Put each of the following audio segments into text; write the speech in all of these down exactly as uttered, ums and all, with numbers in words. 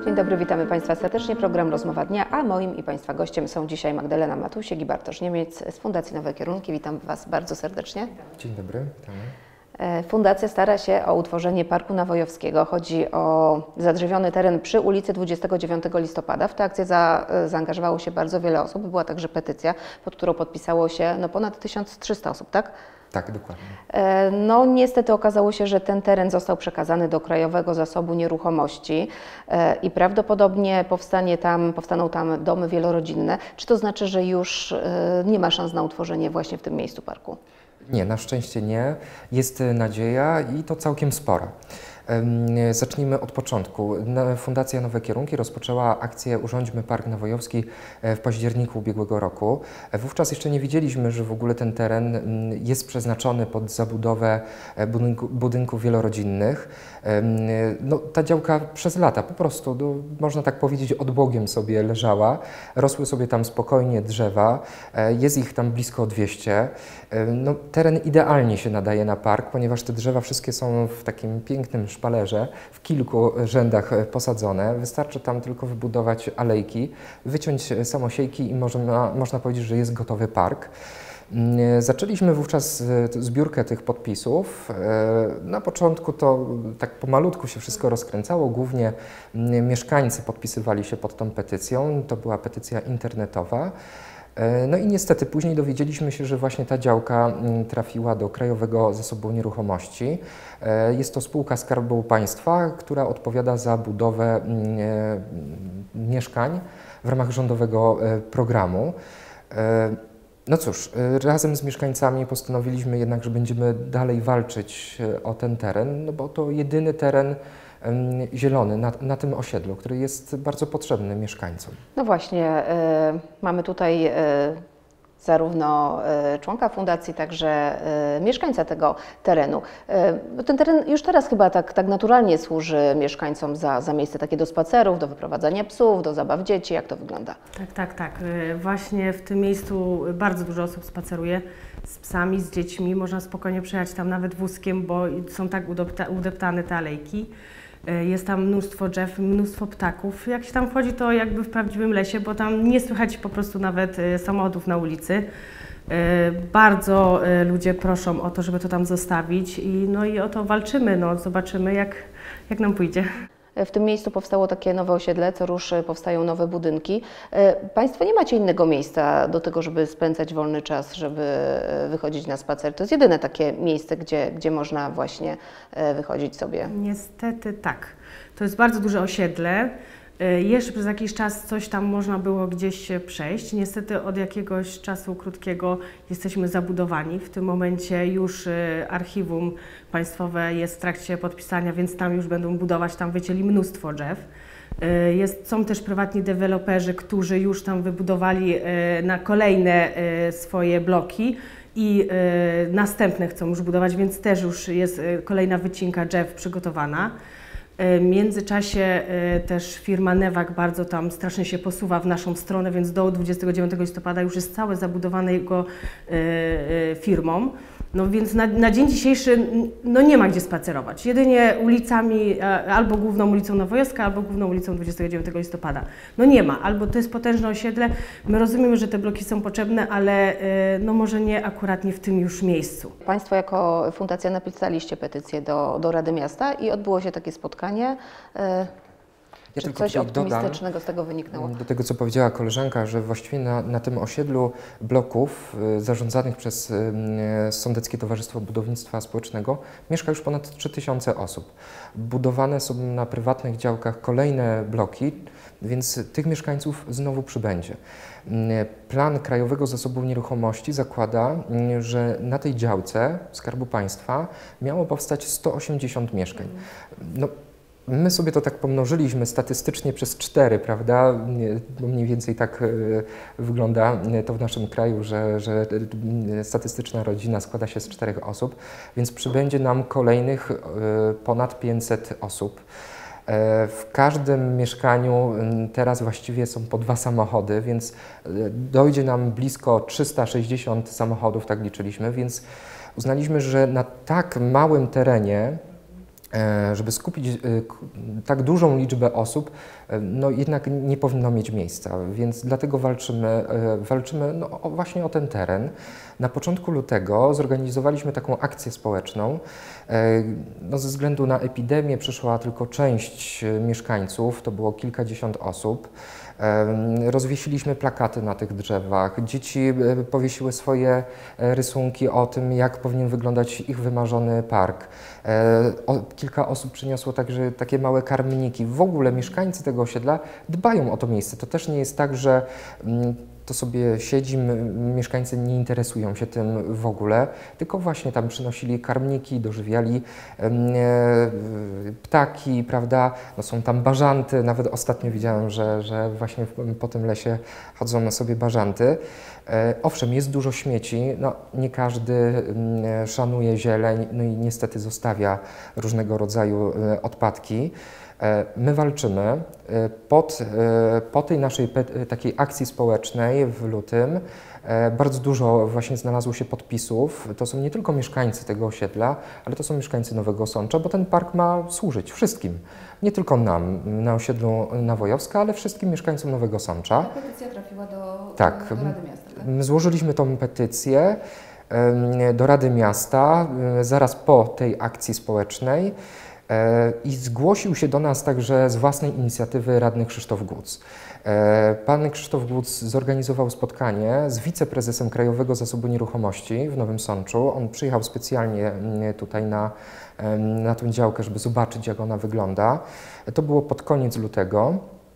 Dzień dobry, witamy Państwa serdecznie. Program Rozmowa Dnia, a moim i Państwa gościem są dzisiaj Magdalena Matusiek i Bartosz Niemiec z Fundacji Nowe Kierunki. Witam Was bardzo serdecznie. Dzień dobry, witamy. Fundacja stara się o utworzenie Parku Nawojowskiego. Chodzi o zadrzewiony teren przy ulicy dwudziestego dziewiątego listopada. W tę akcję za, zaangażowało się bardzo wiele osób. Była także petycja, pod którą podpisało się no, ponad tysiąc trzysta osób, tak? Tak, dokładnie. No niestety okazało się, że ten teren został przekazany do Krajowego Zasobu Nieruchomości i prawdopodobnie powstanie tam, powstaną tam domy wielorodzinne. Czy to znaczy, że już nie ma szans na utworzenie właśnie w tym miejscu parku? Nie, na szczęście nie. Jest nadzieja i to całkiem spora. Zacznijmy od początku. Fundacja Nowe Kierunki rozpoczęła akcję Urządźmy Park Nawojowski w październiku ubiegłego roku. Wówczas jeszcze nie wiedzieliśmy, że w ogóle ten teren jest przeznaczony pod zabudowę budynku, budynków wielorodzinnych. No, ta działka przez lata po prostu, no, można tak powiedzieć, odbogiem sobie leżała. Rosły sobie tam spokojnie drzewa, jest ich tam blisko dwieście. No, teren idealnie się nadaje na park, ponieważ te drzewa wszystkie są w takim pięknym szpalerze, w kilku rzędach posadzone. Wystarczy tam tylko wybudować alejki, wyciąć samosiejki i można, można powiedzieć, że jest gotowy park. Zaczęliśmy wówczas zbiórkę tych podpisów. Na początku to tak pomalutku się wszystko rozkręcało, głównie mieszkańcy podpisywali się pod tą petycją, to była petycja internetowa. No i niestety później dowiedzieliśmy się, że właśnie ta działka trafiła do Krajowego Zasobu Nieruchomości. Jest to spółka Skarbu Państwa, która odpowiada za budowę mieszkań w ramach rządowego programu. No cóż, razem z mieszkańcami postanowiliśmy jednak, że będziemy dalej walczyć o ten teren, no bo to jedyny teren zielony na, na tym osiedlu, który jest bardzo potrzebny mieszkańcom. No właśnie, y, mamy tutaj y, zarówno y, członka fundacji, także y, mieszkańca tego terenu. Y, ten teren już teraz chyba tak, tak naturalnie służy mieszkańcom za, za miejsce takie do spacerów, do wyprowadzania psów, do zabaw dzieci. Jak to wygląda? Tak, tak, tak. Y, właśnie w tym miejscu bardzo dużo osób spaceruje z psami, z dziećmi. Można spokojnie przejechać tam nawet wózkiem, bo są tak udepta, udeptane te alejki. Jest tam mnóstwo drzew, mnóstwo ptaków. Jak się tam wchodzi, to jakby w prawdziwym lesie, bo tam nie słychać po prostu nawet samochodów na ulicy. Bardzo ludzie proszą o to, żeby to tam zostawić i, no i o to walczymy. No, zobaczymy, jak, jak nam pójdzie. W tym miejscu powstało takie nowe osiedle, co rusz powstają nowe budynki. Państwo nie macie innego miejsca do tego, żeby spędzać wolny czas, żeby wychodzić na spacer. To jest jedyne takie miejsce, gdzie, gdzie można właśnie wychodzić sobie. Niestety tak. To jest bardzo duże osiedle. Jeszcze przez jakiś czas coś tam można było gdzieś przejść. Niestety od jakiegoś czasu krótkiego jesteśmy zabudowani. W tym momencie już archiwum państwowe jest w trakcie podpisania, więc tam już będą budować, tam wycięli mnóstwo drzew. Jest, są też prywatni deweloperzy, którzy już tam wybudowali na kolejne swoje bloki i następne chcą już budować, więc też już jest kolejna wycinka drzew przygotowana. W międzyczasie też firma Newag bardzo tam strasznie się posuwa w naszą stronę, więc do dwudziestego dziewiątego listopada już jest całe zabudowane jego firmą. No więc na, na dzień dzisiejszy no nie ma gdzie spacerować. Jedynie ulicami, albo główną ulicą Nowojowska, albo główną ulicą dwudziestego dziewiątego listopada. No nie ma, albo to jest potężne osiedle. My rozumiemy, że te bloki są potrzebne, ale no może nie akurat nie w tym już miejscu. Państwo jako fundacja napisaliście petycję do, do Rady Miasta i odbyło się takie spotkanie. Ja Czy coś optymistycznego dodam, z tego wyniknęło? Do tego, co powiedziała koleżanka, że właściwie na, na tym osiedlu bloków y, zarządzanych przez y, Sądeckie Towarzystwo Budownictwa Społecznego mieszka już ponad trzy tysiące osób. Budowane są na prywatnych działkach kolejne bloki, więc tych mieszkańców znowu przybędzie. Plan Krajowego Zasobu Nieruchomości zakłada, że na tej działce Skarbu Państwa miało powstać sto osiemdziesiąt mieszkań. No, my sobie to tak pomnożyliśmy statystycznie przez cztery, prawda? Bo mniej więcej tak wygląda to w naszym kraju, że, że statystyczna rodzina składa się z czterech osób, więc przybędzie nam kolejnych ponad pięćset osób. W każdym mieszkaniu teraz właściwie są po dwa samochody, więc dojdzie nam blisko trzysta sześćdziesiąt samochodów, tak liczyliśmy, więc uznaliśmy, że na tak małym terenie żeby skupić tak dużą liczbę osób, no jednak nie powinno mieć miejsca, więc dlatego walczymy, walczymy no właśnie o ten teren. Na początku lutego zorganizowaliśmy taką akcję społeczną. No ze względu na epidemię przyszła tylko część mieszkańców, to było kilkadziesiąt osób. Rozwiesiliśmy plakaty na tych drzewach, dzieci powiesiły swoje rysunki o tym, jak powinien wyglądać ich wymarzony park. Kilka osób przyniosło także takie małe karmniki. W ogóle mieszkańcy tego osiedla dbają o to miejsce. To też nie jest tak, że to sobie siedzi, mieszkańcy nie interesują się tym w ogóle, tylko właśnie tam przynosili karmniki, dożywiali ptaki, prawda, no są tam bażanty, nawet ostatnio widziałem, że, że właśnie po tym lesie chodzą na sobie bażanty. Owszem, jest dużo śmieci, no nie każdy szanuje zieleń, no i niestety zostawia różnego rodzaju odpadki. My walczymy. Pod, po tej naszej takiej akcji społecznej w lutym bardzo dużo właśnie znalazło się podpisów. To są nie tylko mieszkańcy tego osiedla, ale to są mieszkańcy Nowego Sącza, bo ten park ma służyć wszystkim. Nie tylko nam na osiedlu Nawojowska, ale wszystkim mieszkańcom Nowego Sącza. Ta petycja trafiła do, tak, do Rady Miasta, tak? Złożyliśmy tą petycję do Rady Miasta zaraz po tej akcji społecznej. I zgłosił się do nas także z własnej inicjatywy radny Krzysztof Guc. Pan Krzysztof Guc zorganizował spotkanie z wiceprezesem Krajowego Zasobu Nieruchomości w Nowym Sączu. On przyjechał specjalnie tutaj na, na tę działkę, żeby zobaczyć, jak ona wygląda. To było pod koniec lutego.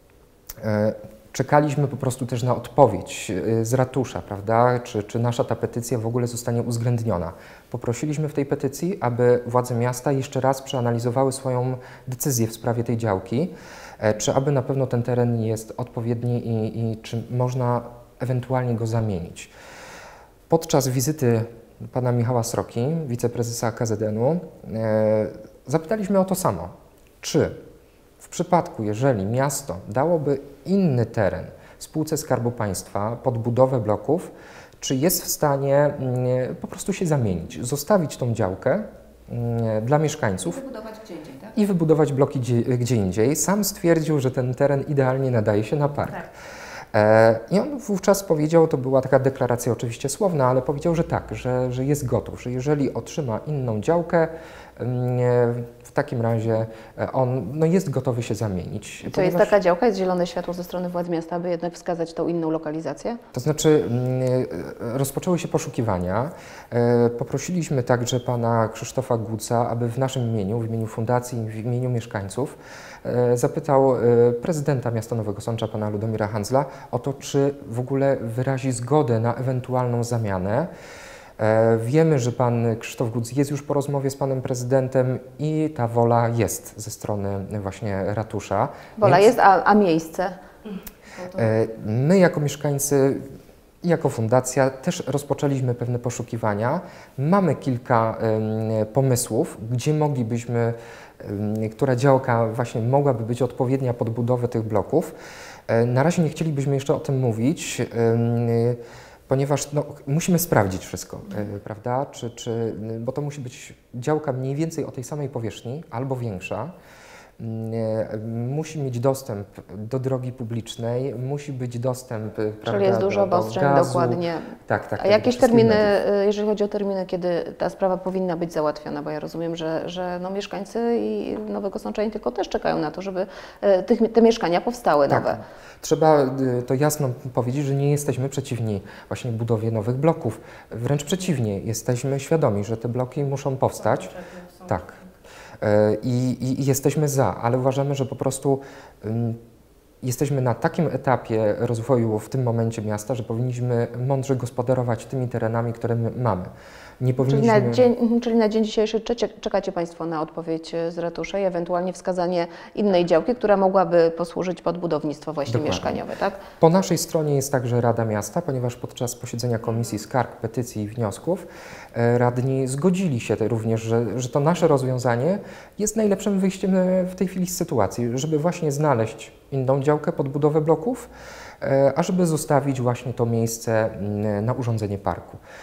Czekaliśmy po prostu też na odpowiedź z ratusza, prawda, czy, czy nasza ta petycja w ogóle zostanie uwzględniona. Poprosiliśmy w tej petycji, aby władze miasta jeszcze raz przeanalizowały swoją decyzję w sprawie tej działki, czy aby na pewno ten teren jest odpowiedni i, i czy można ewentualnie go zamienić. Podczas wizyty pana Michała Sroki, wiceprezesa K Z N-u, e, zapytaliśmy o to samo. Czy w przypadku, jeżeli miasto dałoby inny teren spółce Skarbu Państwa pod budowę bloków, czy jest w stanie po prostu się zamienić, zostawić tą działkę dla mieszkańców I wybudować gdzie indziej, tak? i wybudować bloki gdzie, gdzie indziej. Sam stwierdził, że ten teren idealnie nadaje się na park. Tak. I on wówczas powiedział, to była taka deklaracja oczywiście słowna, ale powiedział, że tak, że, że jest gotów, że jeżeli otrzyma inną działkę, w takim razie on no, jest gotowy się zamienić. To ponieważ... jest taka działka, jest zielone światło ze strony władz miasta, aby jednak wskazać tą inną lokalizację? To znaczy rozpoczęły się poszukiwania. Poprosiliśmy także pana Krzysztofa Guca, aby w naszym imieniu, w imieniu fundacji, w imieniu mieszkańców zapytał prezydenta miasta Nowego Sącza, pana Ludomira Handzla, o to, czy w ogóle wyrazi zgodę na ewentualną zamianę. Wiemy, że pan Krzysztof Guc jest już po rozmowie z panem prezydentem i ta wola jest ze strony właśnie ratusza. Wola Więc jest, a, a miejsce? my jako mieszkańcy i jako fundacja też rozpoczęliśmy pewne poszukiwania. Mamy kilka um, pomysłów, gdzie moglibyśmy, um, która działka właśnie mogłaby być odpowiednia pod budowę tych bloków. Na razie nie chcielibyśmy jeszcze o tym mówić, ponieważ no, musimy sprawdzić wszystko, prawda? Czy, czy, bo to musi być działka mniej więcej o tej samej powierzchni albo większa. Musi mieć dostęp do drogi publicznej, musi być dostęp, Czyli prawda, jest dużo do, do obostrzeń, gazu. dokładnie. Tak, tak. A tak, jakieś do wszystkich terminy, mediów. jeżeli chodzi o terminy, kiedy ta sprawa powinna być załatwiona, bo ja rozumiem, że, że no mieszkańcy i Nowego Sącza nie tylko też czekają na to, żeby tych, te mieszkania powstały Tak. nowe. Trzeba to jasno powiedzieć, że nie jesteśmy przeciwni właśnie budowie nowych bloków. Wręcz przeciwnie, jesteśmy świadomi, że te bloki muszą powstać. Tak. I, i, i jesteśmy za, ale uważamy, że po prostu um, jesteśmy na takim etapie rozwoju w tym momencie miasta, że powinniśmy mądrze gospodarować tymi terenami, które my mamy. Nie powinniśmy... czyli, na dzień, czyli na dzień dzisiejszy czekacie Państwo na odpowiedź z ratusza i ewentualnie wskazanie innej działki, która mogłaby posłużyć pod budownictwo właśnie Dokładnie. mieszkaniowe, tak? Po naszej stronie jest także Rada Miasta, ponieważ podczas posiedzenia Komisji Skarg, Petycji i Wniosków radni zgodzili się również, że, że to nasze rozwiązanie jest najlepszym wyjściem w tej chwili z sytuacji, żeby właśnie znaleźć inną działkę pod budowę bloków, a żeby zostawić właśnie to miejsce na urządzenie parku.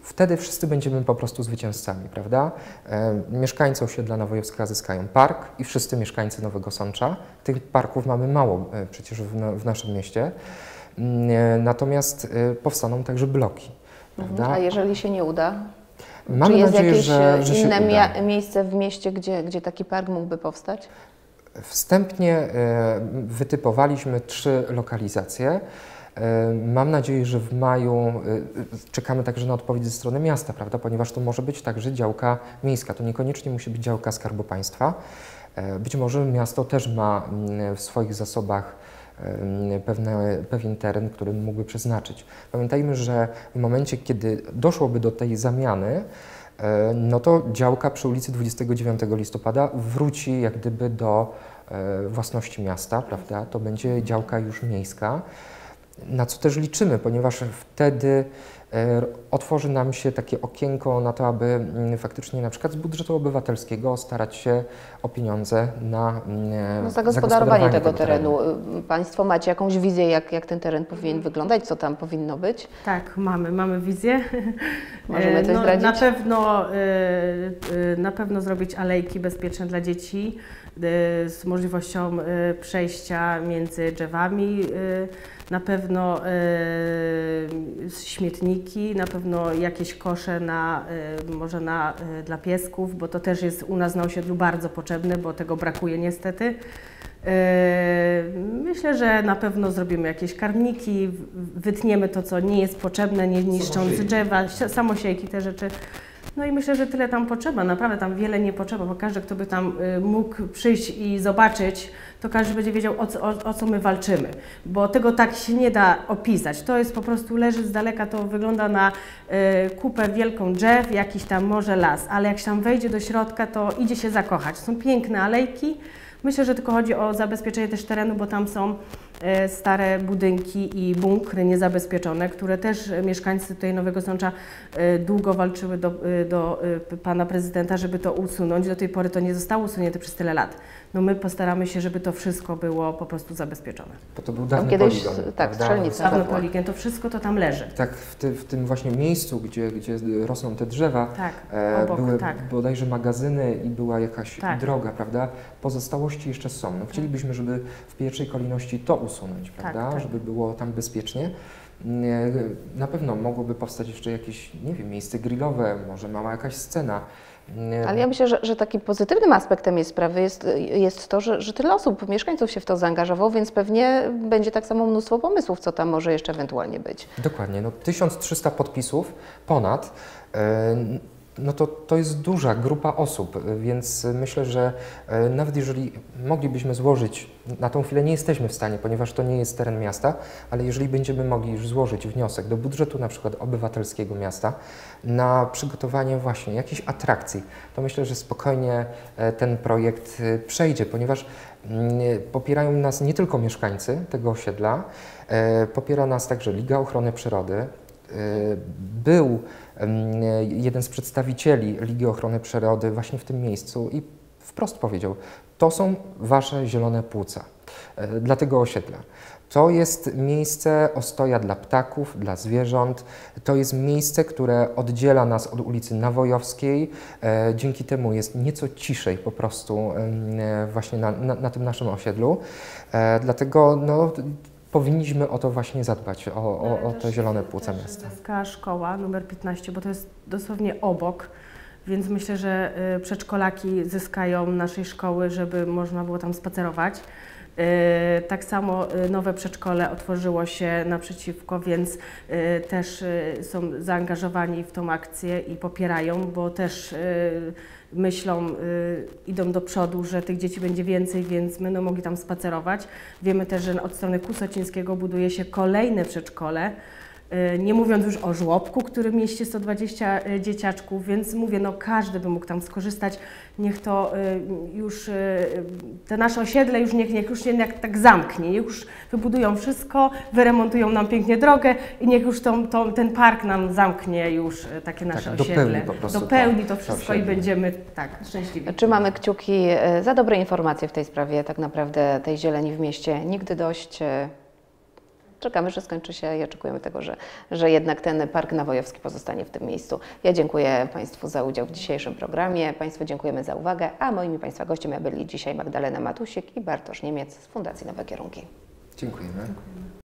wtedy wszyscy będziemy po prostu zwycięzcami, prawda? E, mieszkańcy osiedla Nowojewska zyskają park i wszyscy mieszkańcy Nowego Sącza. Tych parków mamy mało e, przecież w, w naszym mieście. E, natomiast e, powstaną także bloki, prawda? A jeżeli się nie uda? Mamy Czy jest nadzieję, jakieś że, że inne się uda. miejsce w mieście, gdzie, gdzie taki park mógłby powstać? Wstępnie e, wytypowaliśmy trzy lokalizacje. E, mam nadzieję, że w maju e, czekamy także na odpowiedź ze strony miasta, prawda? Ponieważ to może być także działka miejska, to niekoniecznie musi być działka Skarbu Państwa. E, być może miasto też ma m, w swoich zasobach e, pewne, pewien teren, który mógłby przeznaczyć. Pamiętajmy, że w momencie, kiedy doszłoby do tej zamiany, no to działka przy ulicy dwudziestego dziewiątego listopada wróci jak gdyby do e, własności miasta, prawda? To będzie działka już miejska, na co też liczymy, ponieważ wtedy e, otworzy nam się takie okienko na to, aby m, faktycznie na przykład z budżetu obywatelskiego starać się o pieniądze na no, zagospodarowanie tego, tego terenu. terenu. Państwo macie jakąś wizję, jak, jak ten teren powinien wyglądać, co tam powinno być? Tak, mamy, mamy wizję. Możemy coś no, zdradzić? Na pewno, na pewno zrobić alejki bezpieczne dla dzieci z możliwością przejścia między drzewami, na pewno śmietniki, na pewno jakieś kosze na, może na, dla piesków, bo to też jest u nas na osiedlu bardzo potrzebne, bo tego brakuje niestety. Myślę, że na pewno zrobimy jakieś karmniki, wytniemy to, co nie jest potrzebne, nie niszcząc drzewa, samosiejki, te rzeczy. No i myślę, że tyle tam potrzeba, naprawdę tam wiele nie potrzeba, bo każdy, kto by tam mógł przyjść i zobaczyć, to każdy będzie wiedział, o co, o, o co my walczymy, bo tego tak się nie da opisać. To jest po prostu, leży z daleka, to wygląda na y, kupę wielką drzew, jakiś tam może las, ale jak się tam wejdzie do środka, to idzie się zakochać. Są piękne alejki. Myślę, że tylko chodzi o zabezpieczenie też terenu, bo tam są e, stare budynki i bunkry niezabezpieczone, które też mieszkańcy tutaj Nowego Sącza e, długo walczyły do, e, do e, pana prezydenta, żeby to usunąć. Do tej pory to nie zostało usunięte przez tyle lat. No my postaramy się, żeby to wszystko było po prostu zabezpieczone. Bo to był dawny kiedyś, poligon, tak, prawda? strzelnica. Dawny poligon, to wszystko to tam leży. Tak, w, ty, w tym właśnie miejscu, gdzie, gdzie rosną te drzewa, Tak, e, obok, były tak. bodajże magazyny i była jakaś Tak. droga, prawda? Pozostałości jeszcze są. No, chcielibyśmy, żeby w pierwszej kolejności to usunąć, prawda? tak. Żeby było tam bezpiecznie. Na pewno mogłoby powstać jeszcze jakieś, nie wiem, miejsce grillowe, może mała jakaś scena. Ale ja myślę, że, że takim pozytywnym aspektem jej sprawy jest, jest to, że, że tyle osób, mieszkańców się w to zaangażowało, więc pewnie będzie tak samo mnóstwo pomysłów, co tam może jeszcze ewentualnie być. Dokładnie, no tysiąc trzysta podpisów ponad. No to, to jest duża grupa osób, więc myślę, że nawet jeżeli moglibyśmy złożyć, na tą chwilę nie jesteśmy w stanie, ponieważ to nie jest teren miasta, ale jeżeli będziemy mogli już złożyć wniosek do budżetu na przykład obywatelskiego miasta na przygotowanie właśnie jakichś atrakcji, to myślę, że spokojnie ten projekt przejdzie, ponieważ popierają nas nie tylko mieszkańcy tego osiedla, popiera nas także Liga Ochrony Przyrody. Był jeden z przedstawicieli Ligi Ochrony Przyrody właśnie w tym miejscu i wprost powiedział, to są wasze zielone płuca dla tego osiedla. To jest miejsce ostoja dla ptaków, dla zwierząt. To jest miejsce, które oddziela nas od ulicy Nawojowskiej. Dzięki temu jest nieco ciszej po prostu właśnie na, na, na tym naszym osiedlu. Dlatego no, powinniśmy o to właśnie zadbać, o, o, o te zielone płuca miasta. Zyska szkoła numer piętnaście, bo to jest dosłownie obok, więc myślę, że przedszkolaki zyskają naszej szkoły, żeby można było tam spacerować. Tak samo nowe przedszkole otworzyło się naprzeciwko, więc też są zaangażowani w tą akcję i popierają, bo też myślą, idą do przodu, że tych dzieci będzie więcej, więc będą mogli tam spacerować. Wiemy też, że od strony Kusocińskiego buduje się kolejne przedszkole, nie mówiąc już o żłobku, który mieści sto dwadzieścia dzieciaczków, więc mówię, no każdy by mógł tam skorzystać. Niech to już, te nasze osiedle już niech, niech już się jak tak zamknie, niech już wybudują wszystko, wyremontują nam pięknie drogę i niech już tą, tą, ten park nam zamknie już takie nasze tak, osiedle. Dopełni po prostu dopełni to, to wszystko i będziemy tak szczęśliwi. Trzymamy kciuki za dobre informacje w tej sprawie, tak naprawdę tej zieleni w mieście nigdy dość. czekamy, że skończy się i oczekujemy tego, że, że jednak ten Park Nawojowski pozostanie w tym miejscu. Ja dziękuję Państwu za udział w dzisiejszym programie. Państwu dziękujemy za uwagę, a moimi Państwa gośćmi byli dzisiaj Magdalena Matusik i Bartosz Niemiec z Fundacji Nowe Kierunki. Dziękujemy.